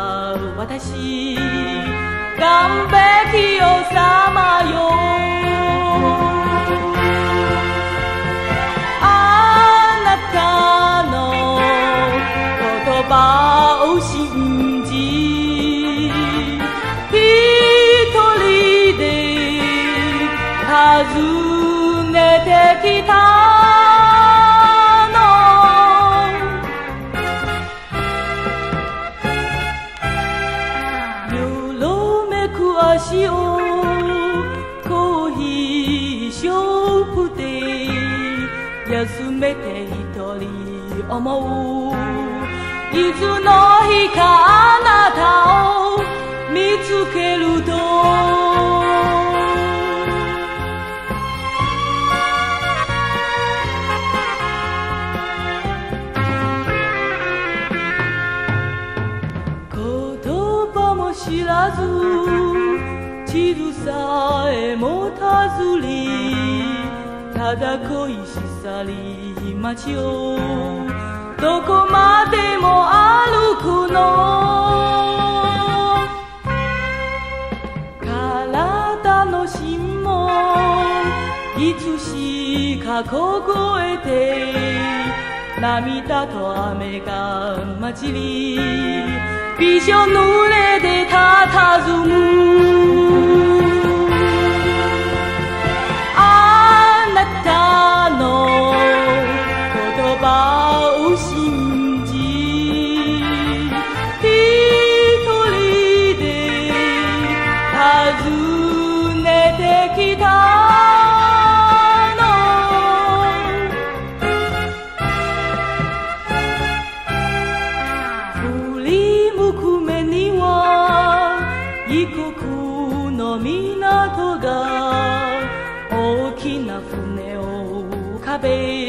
私完璧よ様よあなたの言葉を信じ一人で訪ねてきた足をコーヒーショップで休めて一人思ういつの日かあなたを見つけると言葉も知らず地図さえ持たずにただ恋しさり街をどこまでも歩くの体の芯もいつしか凍えて涙と雨が混じりびしょ濡れで佇むあなたの言葉を信じ一人で訪ねてきた異国の港が大きな船を浮かべ